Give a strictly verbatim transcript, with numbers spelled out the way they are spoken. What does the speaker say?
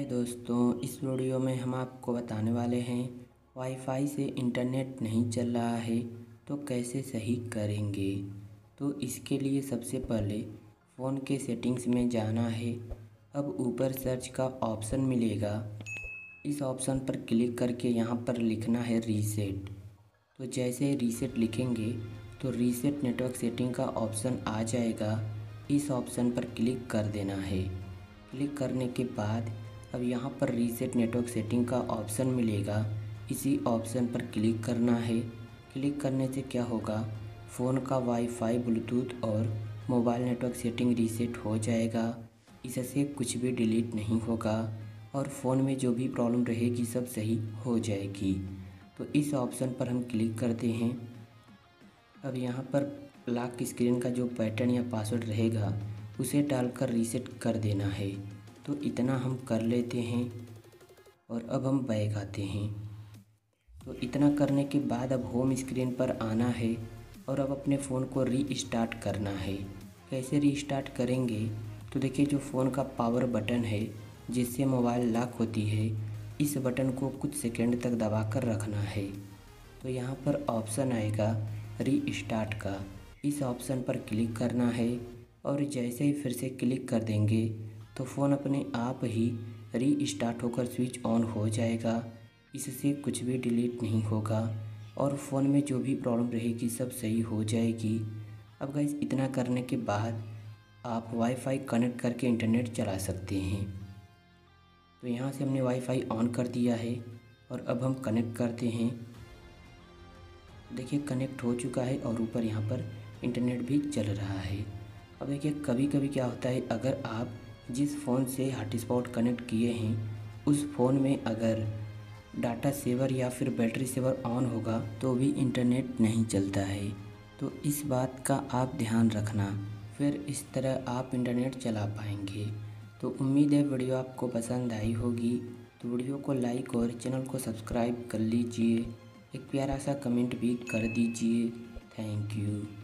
हाय दोस्तों, इस वीडियो में हम आपको बताने वाले हैं वाईफाई से इंटरनेट नहीं चल रहा है तो कैसे सही करेंगे। तो इसके लिए सबसे पहले फ़ोन के सेटिंग्स में जाना है। अब ऊपर सर्च का ऑप्शन मिलेगा, इस ऑप्शन पर क्लिक करके यहाँ पर लिखना है रीसेट। तो जैसे रीसेट लिखेंगे तो रीसेट नेटवर्क सेटिंग का ऑप्शन आ जाएगा, इस ऑप्शन पर क्लिक कर देना है। क्लिक करने के बाद अब यहाँ पर रीसेट नेटवर्क सेटिंग का ऑप्शन मिलेगा, इसी ऑप्शन पर क्लिक करना है। क्लिक करने से क्या होगा, फ़ोन का वाईफाई, ब्लूटूथ और मोबाइल नेटवर्क सेटिंग रीसेट हो जाएगा। इससे कुछ भी डिलीट नहीं होगा और फ़ोन में जो भी प्रॉब्लम रहेगी सब सही हो जाएगी। तो इस ऑप्शन पर हम क्लिक करते हैं। अब यहाँ पर लॉक स्क्रीन का जो पैटर्न या पासवर्ड रहेगा उसे डालकर रीसेट कर देना है। तो इतना हम कर लेते हैं और अब हम बैक आते हैं। तो इतना करने के बाद अब होम स्क्रीन पर आना है और अब अपने फ़ोन को रीस्टार्ट करना है। कैसे रीस्टार्ट करेंगे, तो देखिए जो फ़ोन का पावर बटन है जिससे मोबाइल लॉक होती है, इस बटन को कुछ सेकंड तक दबाकर रखना है। तो यहाँ पर ऑप्शन आएगा रीस्टार्ट का, इस ऑप्शन पर क्लिक करना है और जैसे ही फिर से क्लिक कर देंगे तो फ़ोन अपने आप ही रीस्टार्ट होकर स्विच ऑन हो जाएगा। इससे कुछ भी डिलीट नहीं होगा और फ़ोन में जो भी प्रॉब्लम रहेगी सब सही हो जाएगी। अब गाइस इतना करने के बाद आप वाईफाई कनेक्ट करके इंटरनेट चला सकते हैं। तो यहाँ से हमने वाईफाई ऑन कर दिया है और अब हम कनेक्ट करते हैं। देखिए कनेक्ट हो चुका है और ऊपर यहाँ पर इंटरनेट भी चल रहा है। अब देखिए कभी कभी क्या होता है, अगर आप जिस फ़ोन से हॉटस्पॉट कनेक्ट किए हैं उस फ़ोन में अगर डाटा सेवर या फिर बैटरी सेवर ऑन होगा तो भी इंटरनेट नहीं चलता है। तो इस बात का आप ध्यान रखना, फिर इस तरह आप इंटरनेट चला पाएंगे। तो उम्मीद है वीडियो आपको पसंद आई होगी। तो वीडियो को लाइक और चैनल को सब्सक्राइब कर लीजिए, एक प्यारा सा कमेंट भी कर दीजिए। Thank you.